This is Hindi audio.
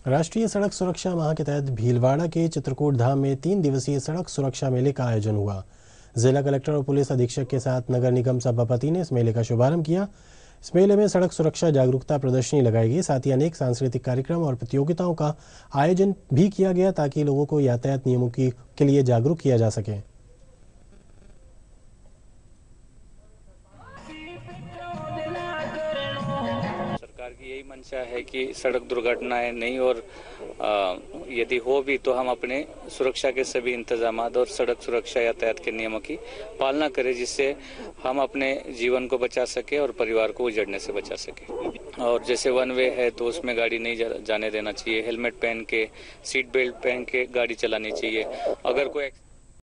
राष्ट्रीय सड़क सुरक्षा माह के तहत भीलवाड़ा के चित्रकूट धाम में 3 दिवसीय सड़क सुरक्षा मेले का आयोजन हुआ। जिला कलेक्टर और पुलिस अधीक्षक के साथ नगर निगम सभापति ने इस मेले का शुभारंभ किया। इस मेले में सड़क सुरक्षा जागरूकता प्रदर्शनी लगाई गई, साथ ही अनेक सांस्कृतिक कार्यक्रम और प्रतियोगिताओं का आयोजन भी किया गया ताकि लोगों को यातायात नियमों के लिए जागरूक किया जा सके। सरकार की यही मंशा है कि सड़क दुर्घटनाएं नहीं और यदि हो भी तो हम अपने सुरक्षा के सभी इंतजाम और सड़क सुरक्षा यातायात के नियमों की पालना करें, जिससे हम अपने जीवन को बचा सके और परिवार को उजड़ने से बचा सके। और जैसे वन वे है तो उसमें गाड़ी नहीं जाने देना चाहिए, हेलमेट पहन के, सीट बेल्ट पहन के गाड़ी चलानी चाहिए। अगर कोई